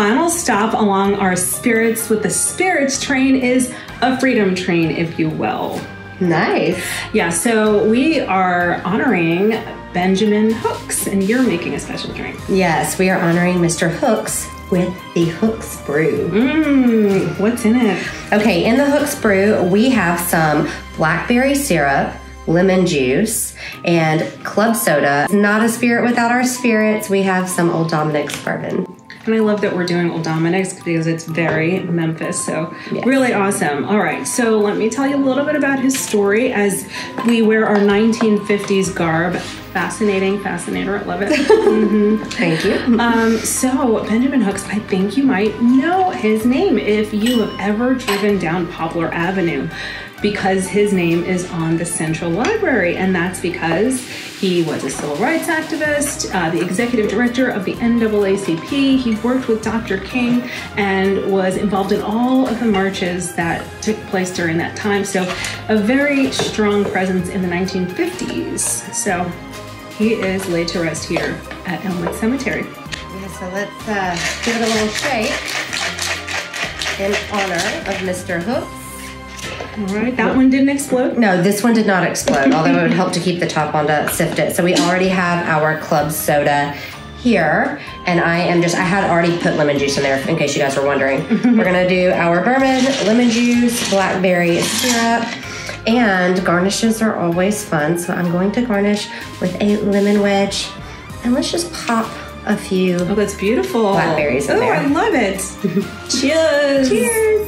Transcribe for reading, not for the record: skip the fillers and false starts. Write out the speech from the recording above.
final stop along our Spirits with the Spirits train is a freedom train, if you will. Nice. Yeah, so we are honoring Benjamin Hooks, and you're making a special drink. Yes, we are honoring Mr. Hooks with the Hooks Brew. What's in it? Okay, in the Hooks Brew, we have some blackberry syrup, lemon juice, and club soda. It's not a spirit without our spirits. We have some Old Dominick's bourbon. And I love that we're doing Old Dominick's because it's very Memphis, so yes. Really awesome. All right, so let me tell you a little bit about his story as we wear our 1950s garb. Fascinating, fascinator, I love it. Thank you. So Benjamin Hooks, I think you might know his name if you have ever driven down Poplar Avenue, because his name is on the Central Library, and that's because he was a civil rights activist, the executive director of the NAACP. He worked with Dr. King and was involved in all of the marches that took place during that time. So a very strong presence in the 1950s. So he is laid to rest here at Elmwood Cemetery. Yeah, so let's give it a little shake in honor of Mr. Hooks. All right, that one didn't explode? No, this one did not explode, although it would help to keep the top on to sift it. So we already have our club soda here, and I had already put lemon juice in there in case you guys were wondering. We're gonna do our bourbon, lemon juice, blackberry syrup, and garnishes are always fun. So I'm going to garnish with a lemon wedge, and let's just pop a few that's beautiful. Blackberries in there. I love it. Cheers. Cheers.